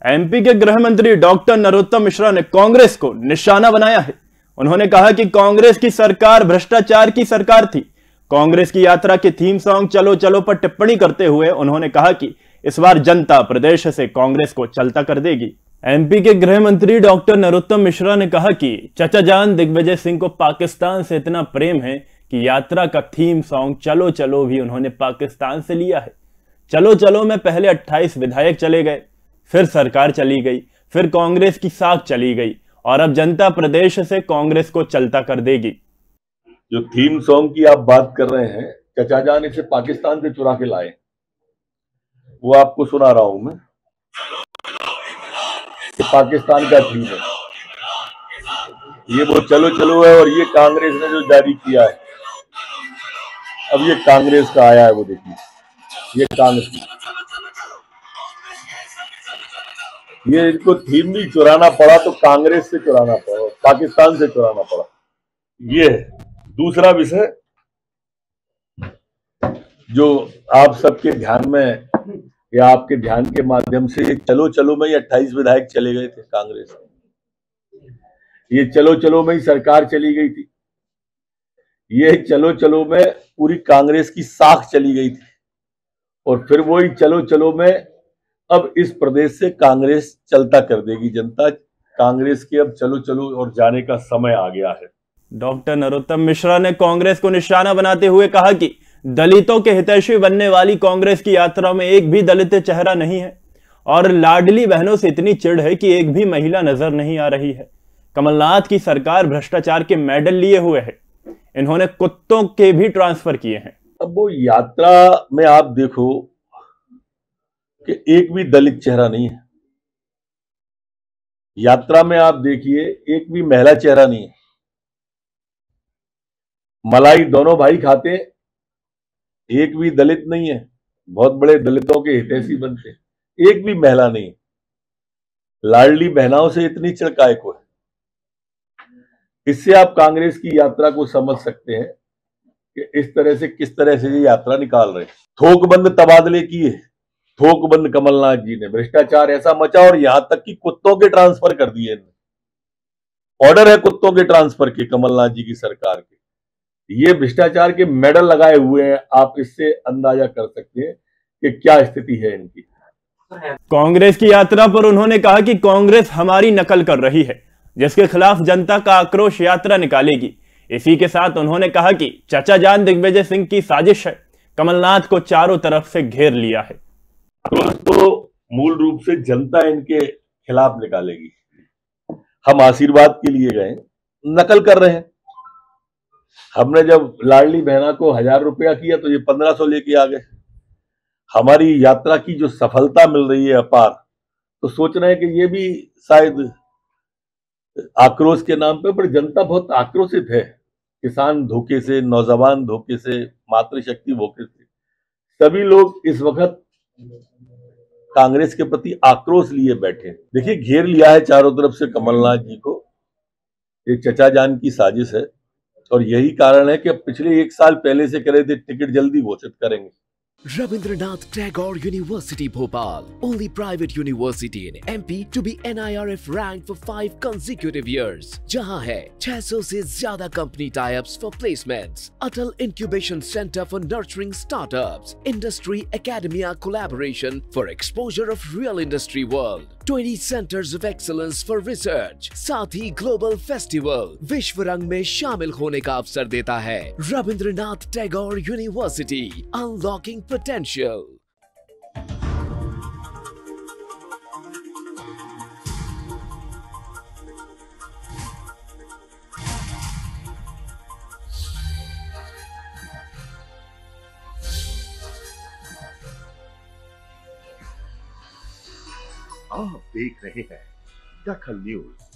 MP के गृह मंत्री डॉक्टर नरोत्तम मिश्रा ने कांग्रेस को निशाना बनाया है। उन्होंने कहा कि कांग्रेस की सरकार भ्रष्टाचार की सरकार थी। कांग्रेस की यात्रा के थीम सॉन्ग चलो चलो पर टिप्पणी करते हुए उन्होंने कहा कि इस बार जनता प्रदेश से कांग्रेस को चलता कर देगी। एमपी के गृह मंत्री डॉक्टर नरोत्तम मिश्रा ने कहा कि चचा जान दिग्विजय सिंह को पाकिस्तान से इतना प्रेम है कि यात्रा का थीम सॉन्ग चलो चलो भी उन्होंने पाकिस्तान से लिया है। चलो चलो में पहले 28 विधायक चले गए, फिर सरकार चली गई, फिर कांग्रेस की साख चली गई और अब जनता प्रदेश से कांग्रेस को चलता कर देगी। जो थीम सॉन्ग की आप बात कर रहे हैं, चचा जान इसे पाकिस्तान से चुरा के लाए, वो आपको सुना रहा हूं मैं। पाकिस्तान का थीम है ये, वो चलो चलो है और ये कांग्रेस ने जो जारी किया है, अब ये कांग्रेस का आया है। वो देखिए, ये कांग्रेस, ये इनको थीम भी चुराना पड़ा तो कांग्रेस से चुराना पड़ा, पाकिस्तान से चुराना पड़ा। ये है दूसरा विषय जो आप सबके ध्यान में या आपके ध्यान के माध्यम से, चलो चलो में 28 विधायक चले गए थे कांग्रेस में। ये चलो चलो में ही सरकार चली गई थी। ये चलो चलो में पूरी कांग्रेस की साख चली गई थी और फिर वही चलो चलो में अब इस प्रदेश से कांग्रेस चलता कर देगी। जनता कांग्रेस के अब चलो चलो और जाने का समय आ गया है। डॉक्टर नरोत्तम मिश्रा ने कांग्रेस को निशाना बनाते हुए कहा कि दलितों के हितैषी बनने वाली कांग्रेस की यात्रा में एक भी दलित चेहरा नहीं है और लाडली बहनों से इतनी चिढ़ है कि एक भी महिला नजर नहीं आ रही है। कमलनाथ की सरकार भ्रष्टाचार के मेडल लिए हुए है, इन्होंने कुत्तों के भी ट्रांसफर किए हैं। अब वो यात्रा में आप देखो कि एक भी दलित चेहरा नहीं है। यात्रा में आप देखिए एक भी महिला चेहरा नहीं है। मलाई दोनों भाई खाते, एक भी दलित नहीं है। बहुत बड़े दलितों के हितैषी बनते, एक भी महिला नहीं। लाडली बहनाओं से इतनी चिढ़काए को है। इससे आप कांग्रेस की यात्रा को समझ सकते हैं कि इस तरह से किस तरह से ये यात्रा निकाल रहे हैं। थोकबंद तबादले किए, थोकबंद कमलनाथ जी ने, भ्रष्टाचार ऐसा मचा और यहां तक कि कुत्तों के ट्रांसफर कर दिए। ऑर्डर है कुत्तों के ट्रांसफर के कमलनाथ जी की सरकार के। ये भ्रष्टाचार के मेडल लगाए हुए हैं। आप इससे अंदाजा कर सकते हैं कि क्या स्थिति है इनकी। कांग्रेस की यात्रा पर उन्होंने कहा कि कांग्रेस हमारी नकल कर रही है, जिसके खिलाफ जनता का आक्रोश यात्रा निकालेगी। इसी के साथ उन्होंने कहा कि चचा जान दिग्विजय सिंह की साजिश है, कमलनाथ को चारों तरफ से घेर लिया है। तो मूल रूप से जनता इनके खिलाफ निकालेगी। हम आशीर्वाद के लिए गए, नकल कर रहे हैं। हमने जब लाडली बहना को 1000 रुपया किया तो ये 1500 लेके आ गए। हमारी यात्रा की जो सफलता मिल रही है अपार, तो सोच रहे हैं कि ये भी शायद आक्रोश के नाम पे, पर जनता बहुत आक्रोशित है। किसान धोखे से, नौजवान धोखे से, मातृशक्ति धोखे से, सभी लोग इस वक्त कांग्रेस के प्रति आक्रोश लिए बैठे। देखिए, घेर लिया है चारों तरफ से कमलनाथ जी को। ये चचा जान की साजिश है और यही कारण है कि पिछले 1 साल पहले से करे थे टिकट जल्दी घोषित करेंगे। Rabindranath Tagore University Bhopal, only private university in MP to be NIRF ranked for 5 consecutive years. जहां है 600 से ज्यादा company tie-ups for placements, Atal Incubation Center for nurturing startups, Industry Academia collaboration for exposure of real industry world, 20 centers of excellence for research, साथ ही global festival विश्व रंग में शामिल होने का अवसर देता है। Rabindranath Tagore university, unlocking potential. आप देख रहे हैं दखल न्यूज।